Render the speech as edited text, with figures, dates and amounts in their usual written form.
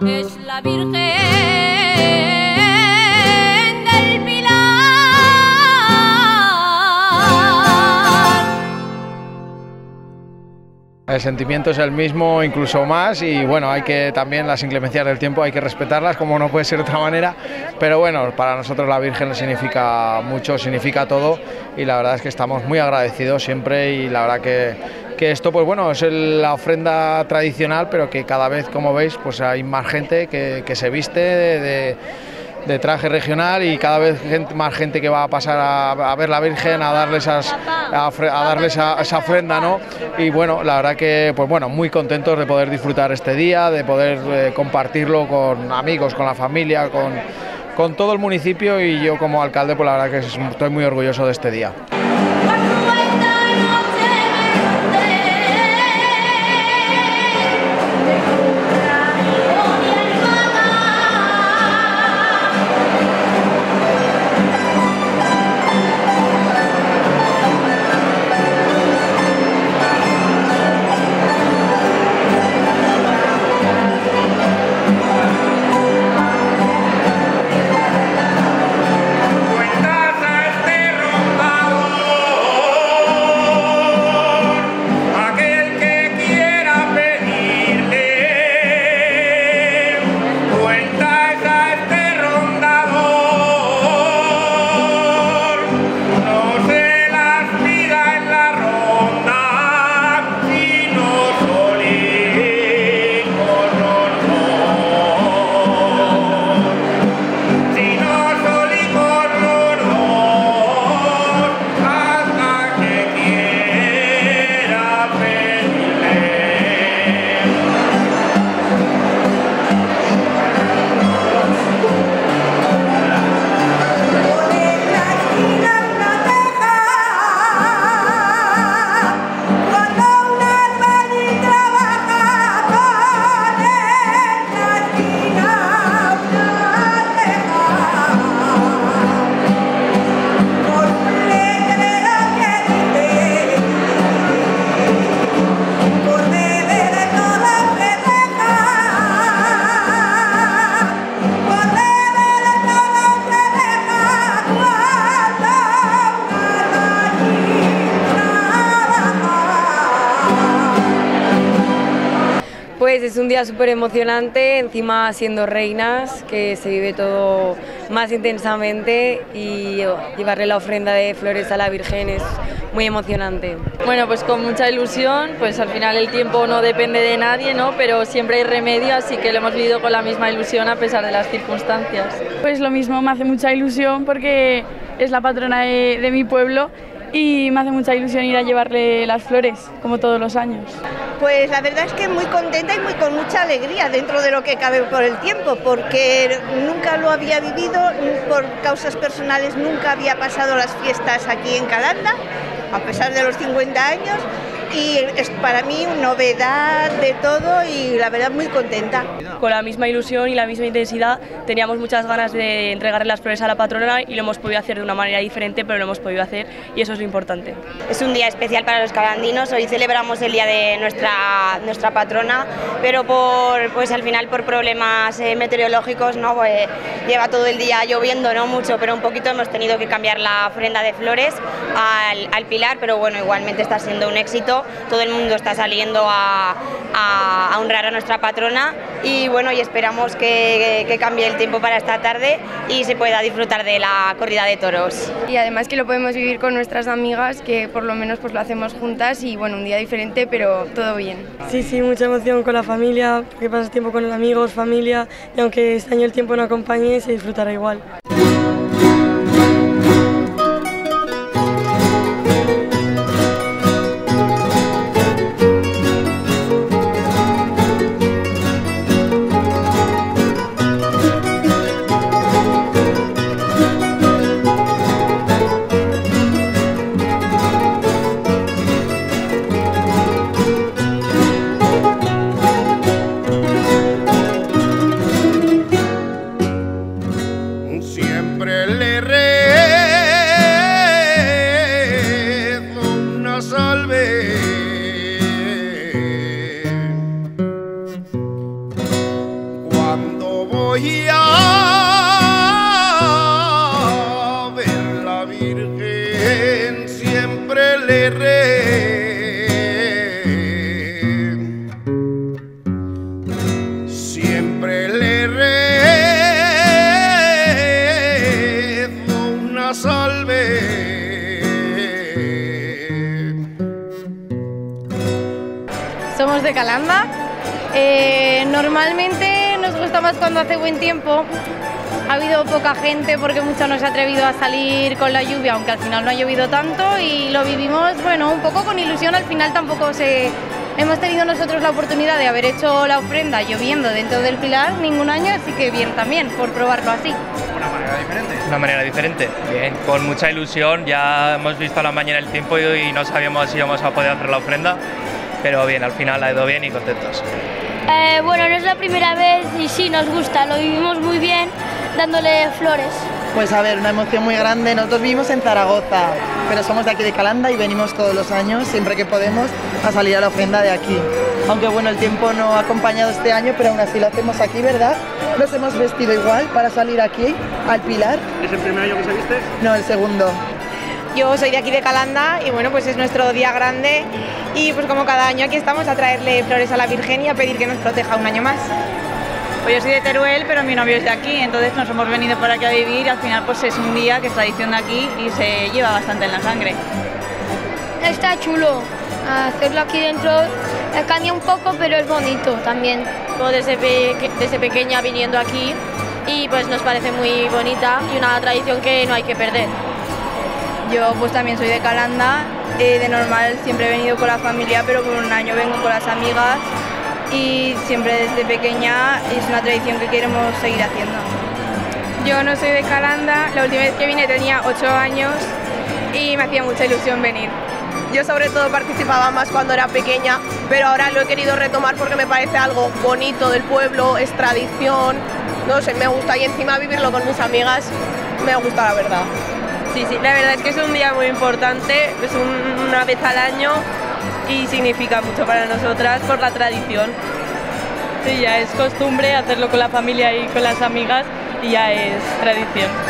que es la Virgen del Pilar. El sentimiento es el mismo, incluso más, y bueno, hay que también las inclemencias del tiempo hay que respetarlas, como no puede ser de otra manera, pero bueno, para nosotros la Virgen significa mucho, significa todo, y la verdad es que estamos muy agradecidos siempre, y la verdad que esto, pues bueno, es la ofrenda tradicional, pero que cada vez, como veis, pues hay más gente que se viste de traje regional, y cada vez más gente que va a pasar a ver la Virgen, a darle esa ofrenda, ¿no? Y bueno, la verdad que, pues bueno, muy contentos de poder disfrutar este día, de poder compartirlo con amigos, con la familia, con todo el municipio, y yo como alcalde, pues la verdad que estoy muy orgulloso de este día. Pues es un día súper emocionante, encima siendo reinas, que se vive todo más intensamente, y llevarle la ofrenda de flores a la Virgen es muy emocionante. Bueno, pues con mucha ilusión, pues al final el tiempo no depende de nadie, ¿no? Pero siempre hay remedio, así que lo hemos vivido con la misma ilusión a pesar de las circunstancias. Pues lo mismo, me hace mucha ilusión porque es la patrona de mi pueblo, y me hace mucha ilusión ir a llevarle las flores, como todos los años. Pues la verdad es que muy contenta y con mucha alegría dentro de lo que cabe por el tiempo, porque nunca lo había vivido, por causas personales nunca había pasado las fiestas aquí en Calanda, a pesar de los 50 años, y es para mí una novedad de todo, y la verdad muy contenta. Con la misma ilusión y la misma intensidad, teníamos muchas ganas de entregarle las flores a la patrona, y lo hemos podido hacer de una manera diferente, pero lo hemos podido hacer, y eso es lo importante. Es un día especial para los calandinos. Hoy celebramos el día de nuestra patrona, pero pues al final por problemas meteorológicos, ¿no? Pues lleva todo el día lloviendo, no mucho, pero un poquito, hemos tenido que cambiar la ofrenda de flores al Pilar, pero bueno, igualmente está siendo un éxito. Todo el mundo está saliendo a honrar a nuestra patrona, y bueno, y esperamos que cambie el tiempo para esta tarde y se pueda disfrutar de la corrida de toros. Y además que lo podemos vivir con nuestras amigas, que por lo menos pues lo hacemos juntas, y bueno, un día diferente, pero todo bien. Sí, mucha emoción con la familia, porque pasas tiempo con los amigos, familia, y aunque este año el tiempo no acompañe, se disfrutará igual. voy a ver la Virgen, siempre le siempre le rezo una salve. Somos de Calanda. Normalmente nos gusta más cuando hace buen tiempo. Ha habido poca gente porque mucho no se ha atrevido a salir con la lluvia, aunque al final no ha llovido tanto, y lo vivimos, bueno, un poco con ilusión. Al final tampoco hemos tenido nosotros la oportunidad de haber hecho la ofrenda lloviendo dentro del Pilar ningún año, así que bien también por probarlo así. ¿Una manera diferente? Una manera diferente, bien, con mucha ilusión. Ya hemos visto a la mañana el tiempo y no sabíamos si íbamos a poder hacer la ofrenda, pero bien, al final ha ido bien y contentos. Bueno, no es la primera vez y sí, nos gusta, lo vivimos muy bien dándole flores. Pues a ver, una emoción muy grande. Nosotros vivimos en Zaragoza, pero somos de aquí de Calanda y venimos todos los años, siempre que podemos, a salir a la ofrenda de aquí. Aunque bueno, el tiempo no ha acompañado este año, pero aún así lo hacemos aquí, ¿verdad? Nos hemos vestido igual para salir aquí, al Pilar. ¿Es el primer año que se viste? No, el segundo. Yo soy de aquí de Calanda y bueno, pues es nuestro día grande y pues como cada año aquí estamos a traerle flores a la Virgen y a pedir que nos proteja un año más. Pues yo soy de Teruel, pero mi novio es de aquí, entonces nos hemos venido por aquí a vivir y al final pues es un día que es tradición de aquí y se lleva bastante en la sangre. Está chulo, hacerlo aquí dentro cambia un poco, pero es bonito también. Desde pequeña viniendo aquí y pues nos parece muy bonita y una tradición que no hay que perder. Yo pues también soy de Calanda, de normal siempre he venido con la familia, pero por un año vengo con las amigas y siempre desde pequeña es una tradición que queremos seguir haciendo. Yo no soy de Calanda, la última vez que vine tenía 8 años y me hacía mucha ilusión venir. Yo sobre todo participaba más cuando era pequeña, pero ahora lo he querido retomar porque me parece algo bonito del pueblo, es tradición, no sé, me gusta y encima vivirlo con mis amigas me gusta la verdad. Sí, la verdad es que es un día muy importante, es una vez al año y significa mucho para nosotras por la tradición. Sí, ya es costumbre hacerlo con la familia y con las amigas y ya es tradición.